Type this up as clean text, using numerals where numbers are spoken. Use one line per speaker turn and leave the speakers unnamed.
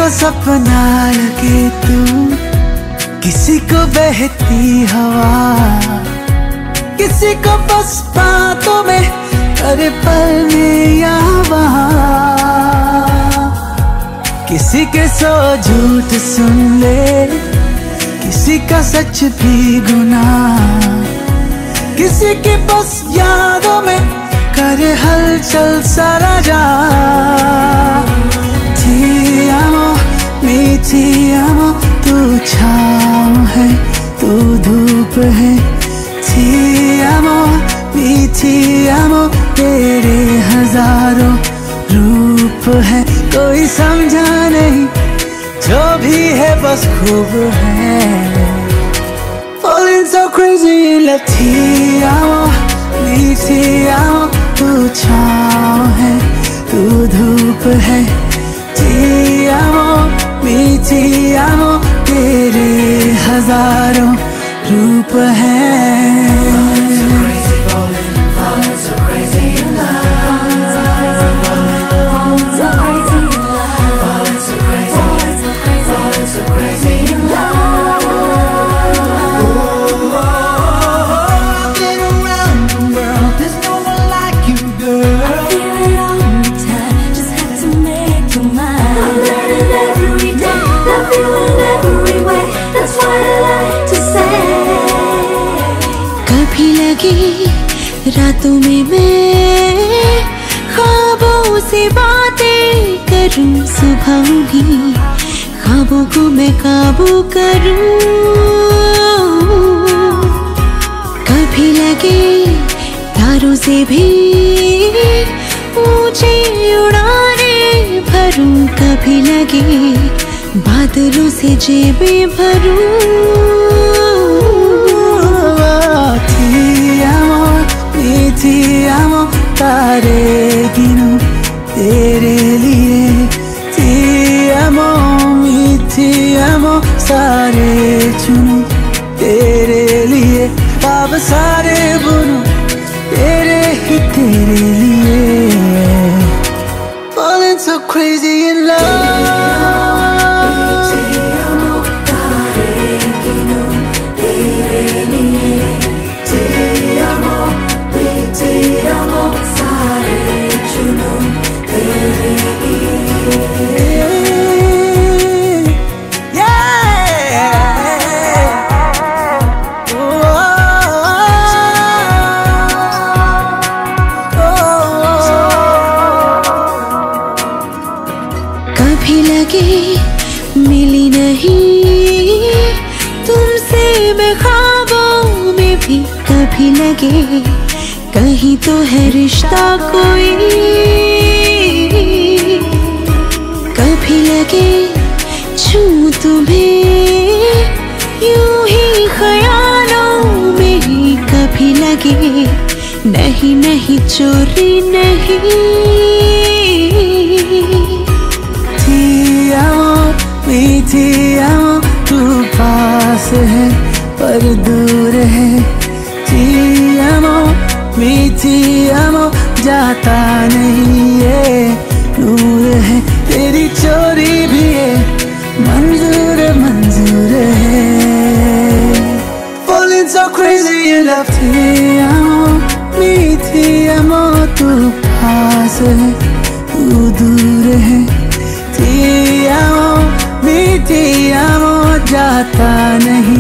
सपना लगे तू, किसी को बहती हवा, किसी को बस बातों में अरे पल में या वहाँ, किसी के सौ झूठ सुन ले, किसी का सच भी गुनाह, किसी की बस यादों में करे हलचल सारा जहां। Ti amo, mi ti amo, तू छाँव है तू धूप है। Ti amo, mi ti amo, तेरे हजारों रूप है। कोई समझा नहीं जो भी है बस खूब है। Falling so crazy in love। Ti amo, mi ti amo, तू छाँव है तू धूप है। Ti amo, mi ti amo, तेरे हजारों रूप हैं।
कभी लगे रातों में मैं ख्वाबों से बातें करूं, सुबह भी ख्वाबों को मैं काबू करूं। कभी लगे तारों से भी ऊंची उड़ाने भरूं, कभी लगे बादलों से जेबें भरूं।
Ti amo, mi ti amo, तारे गिनूं तेरे लिए। Ti amo, mi ti amo, सारे चुनूं तेरे लिए। अब सारे बुनूं तेरे ही तेरे लिए। Falling so crazy in love।
कभी लगे मिली नहीं तुमसे मैं ख्वाबों में भी, कभी लगे कहीं तो है रिश्ता कोई, कभी लगे छूं तुम्हें यूं ही ख्यालों में ही, कभी लगे नहीं नहीं चोरी नहीं।
Ti amo, mi ti amo, तू पास है पर दूर है। Ti amo, mi ti amo, जाता नहीं ये नूर है। तेरी चोरी भी है मंजूर मंजूर है। Falling so crazy in love। Ti amo, mi ti amo, तू पास है तू दूर है। Ti amo, mi ti amo, जाता नहीं